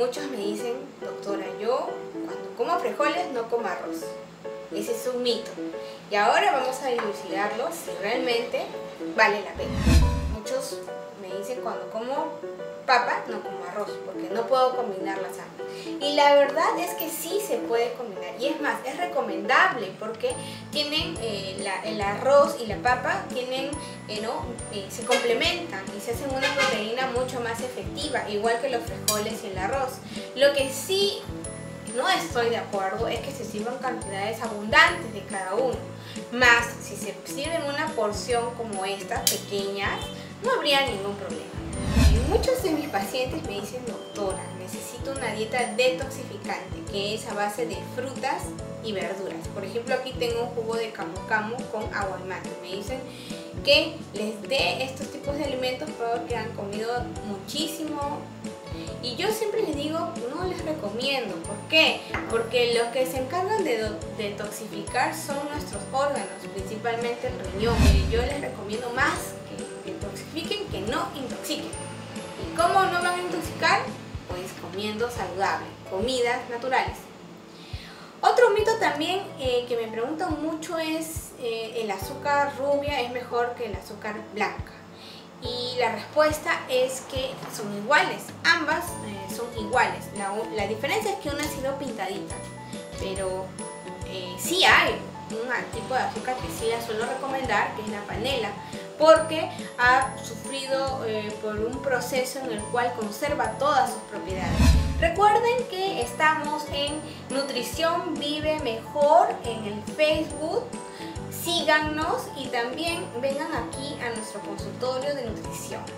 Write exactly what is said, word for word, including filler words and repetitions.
Muchos me dicen, doctora, yo cuando como frijoles no como arroz. Ese es un mito. Y ahora vamos a dilucidarlo si realmente vale la pena. Muchos me dicen, cuando como papa no como arroz, porque no puedo combinarlas ambas. Y la verdad es que sí se puede combinar. Y es más, es recomendable porque tienen eh, la, el arroz y la papa tienen, eh, ¿no? eh, se complementan y se hacen una proteína mucho más efectiva, igual que los frijoles y el arroz. Lo que sí no estoy de acuerdo es que se sirvan cantidades abundantes de cada uno. Más, si se sirven una porción como esta, pequeñas, no habría ningún problema. Muchos de mis pacientes me dicen, doctora, necesito una dieta detoxificante, que es a base de frutas y verduras. Por ejemplo, aquí tengo un jugo de camu camu con aguacate. Me dicen que les dé estos tipos de alimentos porque han comido muchísimo. Y yo siempre les digo, no les recomiendo. ¿Por qué? Porque los que se encargan de detoxificar son nuestros órganos, principalmente el riñón. Yo les recomiendo más que detoxifiquen que no intoxiquen. ¿Y cómo no van a intoxicar? Pues comiendo saludable, comidas naturales. Otro mito también eh, que me preguntan mucho es eh, el azúcar rubia es mejor que el azúcar blanca. Y la respuesta es que son iguales, ambas eh, son iguales. La, la diferencia es que una ha sido pintadita, pero eh, sí hay un tipo de azúcar que sí la suelo recomendar, que es la panela, porque ha sufrido eh, por un proceso en el cual conserva todas sus propiedades. Recuerden que estamos en Nutrición Vive Mejor en el Facebook. Síganos y también vengan aquí a nuestro consultorio de nutrición.